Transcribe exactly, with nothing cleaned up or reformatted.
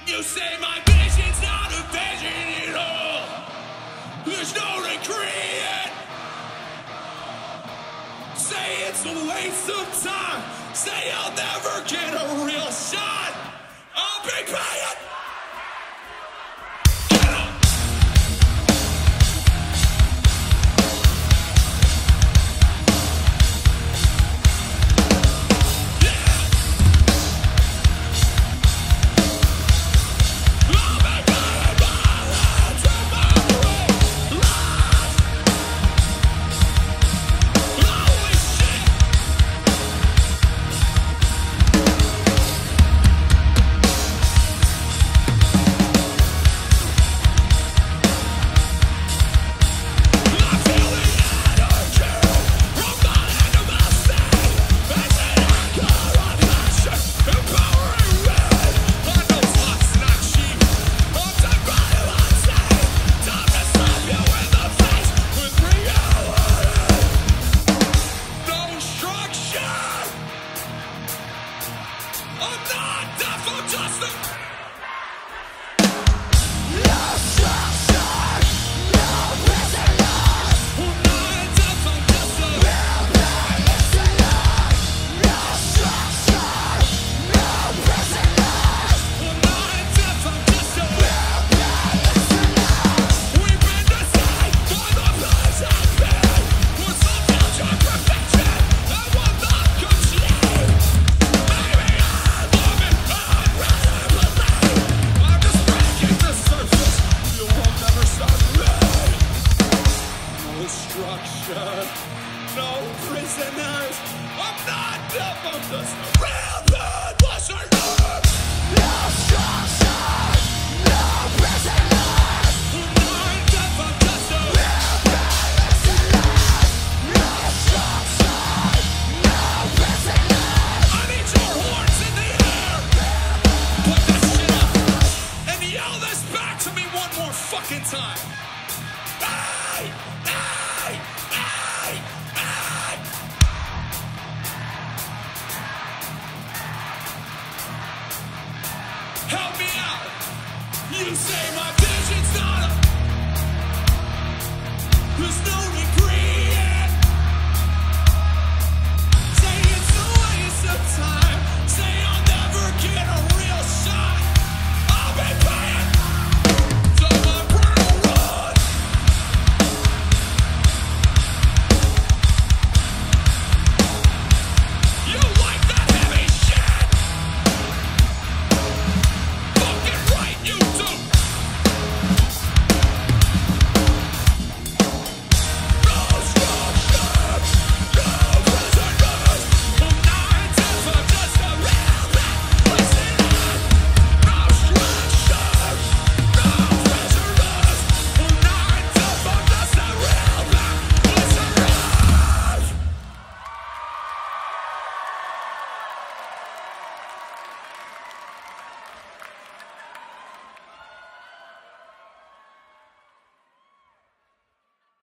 You say my vision's not a vision at all. There's no regret. Say it's a waste of time. Say I'll never get a real shot. I'll be paying. No prisoners. I'm not deaf, I'm just a real bad listener. No structure, no prisoners. I'm not deaf, I'm just a real bad listener. No structure, no prisoners. I need your horns in the air. Put that shit up and yell this back to me one more fucking time. Hey! Hey! Hey! Help me out. You say my vision's not a... There's no